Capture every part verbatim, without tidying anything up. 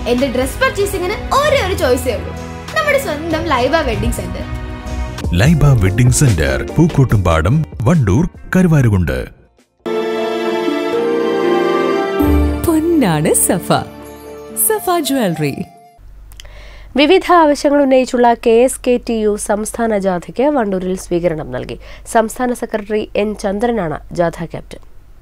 എന്റെ ഡ്രസ് പർച്ചേസിംഗിന് ഒരേ ഒരു ചോയ്സേ ഉള്ളൂ, നമ്മുടെ സ്വന്തം Laiba wedding centre. Laiba wedding centre, Pookkottumpadam, Wandoor, Karuvarakundu. പൊന്നാണ് സഫ. സഫ ജ്വല്ലറി. വിവിധ ആവശ്യങ്ങൾ ഉന്നയിച്ചുള്ള K S K T U സംസ്ഥാന ജാഥയ്ക്ക് വണ്ടൂരിൽ സ്വീകരണം നൽകി. സംസ്ഥാന സെക്രട്ടറി എൻ ചന്ദ്രനാണ് ജാഥ ക്യാപ്റ്റൻ.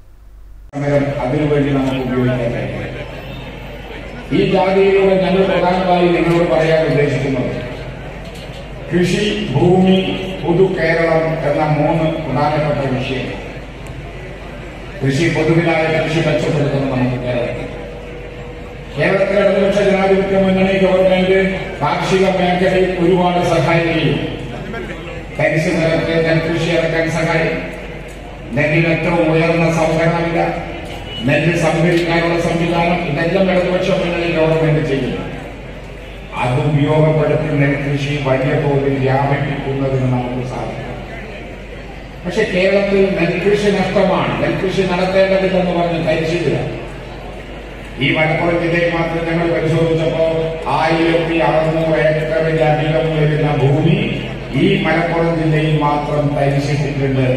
ഈ ജാഥയിലൂടെ ഞങ്ങൾ പ്രധാനമായി നിങ്ങളോട് പറയാൻ ഉദ്ദേശിക്കുന്നത് കൃഷി, ഭൂമി, പൊതു കേരളം എന്ന മൂന്ന് പ്രധാനപ്പെട്ട വിഷയങ്ങൾ. കൃഷി, പൊതുവിനായ കൃഷി മെച്ചപ്പെടുത്തുന്നത് നമുക്ക് കേരളത്തിൽ കേരളത്തിലെ ഇടതുപക്ഷ ജനാധിപത്യ മുന്നണി ഗവൺമെന്റ് കാർഷിക മേഖലയിൽ ഒരുപാട് സഹായിക്കുകയും തരിശു നിലത്ത് നെൽകൃഷി ഇറക്കാൻ സഹായിക്കും. നെല്ലിന് ഏറ്റവും ഉയർന്ന സംഭരണമില്ല, നെല്ല് സംഭരിക്കാനുള്ള സംവിധാനം ഇതെല്ലാം ഇടതുപക്ഷ മുന്നണി ഗവൺമെന്റ് ചെയ്യുന്നു. അത് ഉപയോഗപ്പെടുത്തി നെൽകൃഷി വലിയ തോതിൽ വ്യാപിപ്പിക്കുന്നതിന് നമുക്ക് സാധിക്കും. പക്ഷെ കേരളത്തിൽ നെൽകൃഷി നഷ്ടമാണ്, നെൽകൃഷി നടത്തേണ്ടതില്ലെന്ന് പറഞ്ഞ് ധരിച്ചിട്ടില്ല. ഈ മലപ്പുറം ജില്ലയിൽ മാത്രം ഞങ്ങൾ പരിശോധിച്ചപ്പോൾ ആയിരത്തി അറുന്നൂറ് ഏക്കറിലധികം വരുന്ന ഭൂമി ഈ മലപ്പുറം ജില്ലയിൽ മാത്രം തരിശിട്ടിട്ടുണ്ട്.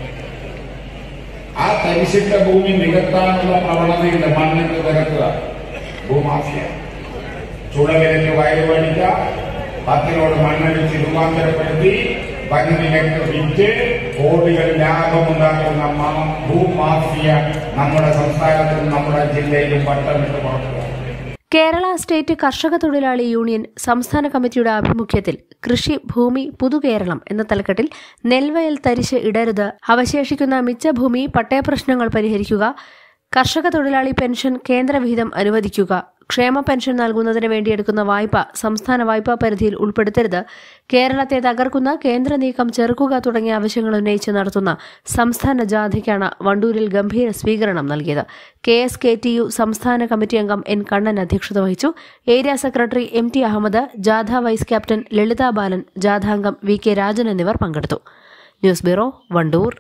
ആ തരിശിട്ട ഭൂമി നികത്താനുള്ള പ്രവണതയുണ്ട്. മണ്ണിട്ട് നികത്തുക, ഭൂമാഫിയ, ചുടവിലക്ക് വയറ് പഠിക്കുക, പത്തിനോട് മണ്ണടിച്ച് രൂപാന്തരപ്പെടുത്തി വൻനിലക്ക് വിറ്റ് കോടികൾ ലാഭമുണ്ടാക്കുന്ന ഭൂമാഫിയ നമ്മുടെ സംസ്ഥാനത്തും നമ്മുടെ ജില്ലയിലും വട്ടമിട്ട് പുറത്തുക. കേരള സ്റ്റേറ്റ് കർഷക തൊഴിലാളി യൂണിയൻ സംസ്ഥാന കമ്മിറ്റിയുടെ ആഭിമുഖ്യത്തിൽ കൃഷി, ഭൂമി, പുതുകേരളം എന്ന തലക്കെട്ടിൽ നെൽവയൽ തരിശ് ഇടരുത്, അവശേഷിക്കുന്ന മിച്ചഭൂമി പട്ടയപ്രശ്നങ്ങൾ പരിഹരിക്കുക, കർഷക തൊഴിലാളി പെൻഷൻ കേന്ദ്രവിഹിതം അനുവദിക്കുക, ക്ഷേമ പെൻഷൻ നൽകുന്നതിന് വേണ്ടിയെടുക്കുന്ന വായ്പ സംസ്ഥാന വായ്പാ പരിധിയിൽ ഉൾപ്പെടുത്തരുത്, കേരളത്തെ തകർക്കുന്ന കേന്ദ്ര നീക്കം ചെറുക്കുക തുടങ്ങിയ ആവശ്യങ്ങൾ ഉന്നയിച്ച് നടത്തുന്ന സംസ്ഥാന ജാഥയ്ക്കാണ് വണ്ടൂരിൽ ഗംഭീര സ്വീകരണം നൽകിയത്. K S K T U സംസ്ഥാന കമ്മിറ്റി അംഗം എൻ കണ്ണൻ അധ്യക്ഷത വഹിച്ചു. Area secretary M T Ahammed, ജാഥ വൈസ് ക്യാപ്റ്റൻ ലളിത ബാലൻ, ജാഥാംഗം വി കെ രാജൻ എന്നിവർ പങ്കെടുത്തു. News bureau, Wandoor.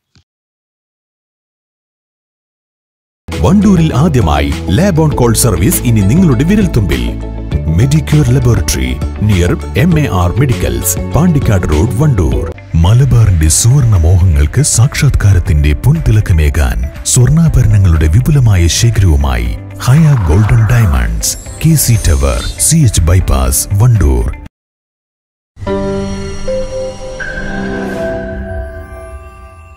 വണ്ടൂരിൽ ആദ്യമായി ലാബ് ഓൺ കോൾ സർവീസ് ഇനി നിങ്ങളുടെ വിരൽത്തുമ്പിൽ. Medicure laboratory near M A R medicals, Pandikkad road, Wandoor. മലബാറിന്റെ സുവർണ മോഹങ്ങൾക്ക് സാക്ഷാത്കാരത്തിന്റെ പൊൻതിളക്കമേകാൻ സ്വർണ്ണാഭരണങ്ങളുടെ വിപുലമായ ശേഖരവുമായി Haya golden diamonds, K C tower, C H bypass, Wandoor.